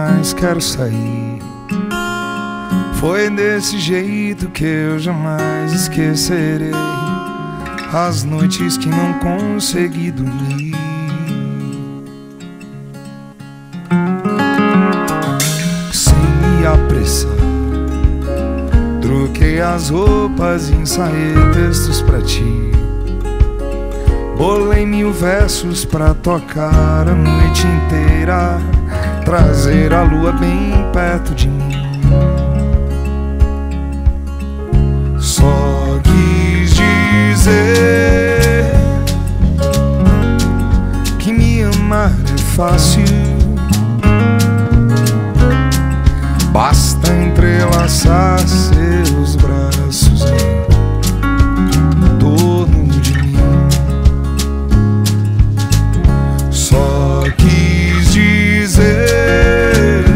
mais quero sair. Foi desse jeito que eu jamais esquecerei as noites que não consegui dormir. Sem me apressar, troquei as roupas e ensaiei textos pra ti. Bolei 1000 versos pra tocar a noite inteira, trazer a lua bem perto de mim. Só quis dizer que me amar é fácil, basta entrelaçar seus braços em torno de mim. Só quis dizer,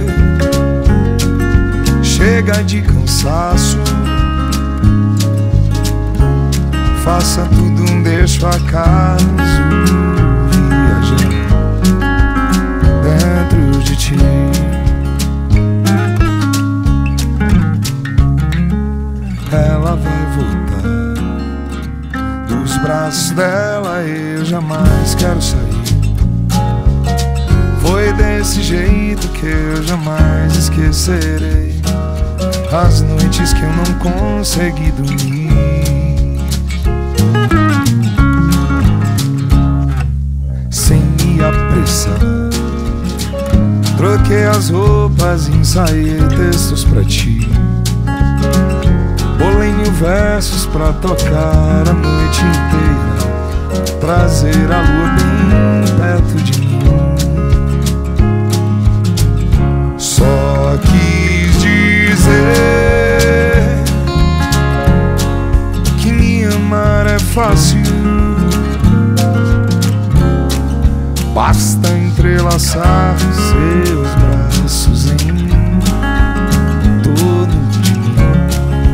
chega de cansaço, faça tudo, deixa o acaso viajar dentro de ti. Ela vai voltar, dos braços dela eu jamais quero sair. Foi desse jeito que eu jamais esquecerei as noites que eu não consegui dormir. Troquei as roupas e ensaiei textos pra ti. Bolei 1000 versos pra tocar a noite inteira, trazer a lua bem perto de mim. Só quis dizer que me amar é fácil, basta entrelaçar seus braços em torno de mim.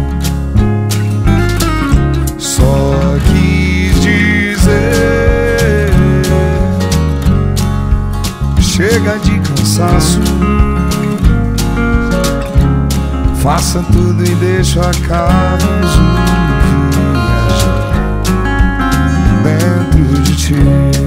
Só quis dizer, chega de cansaço, faça tudo e deixa o acaso viajar dentro de ti.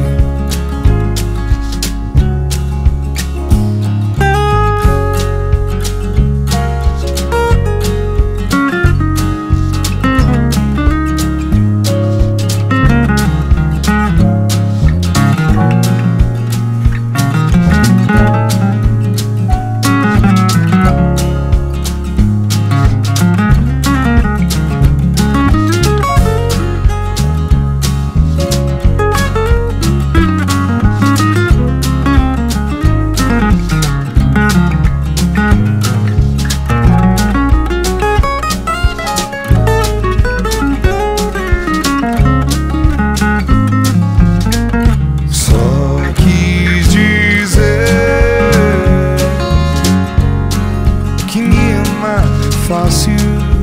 Fácil,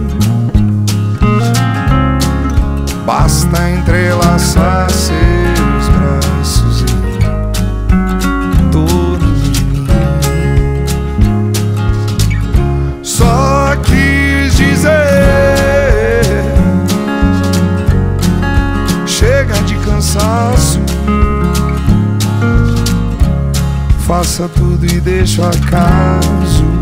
basta entrelaçar seus braços em torno de mim. Só quis dizer, chega de cansaço, faça tudo e deixa o acaso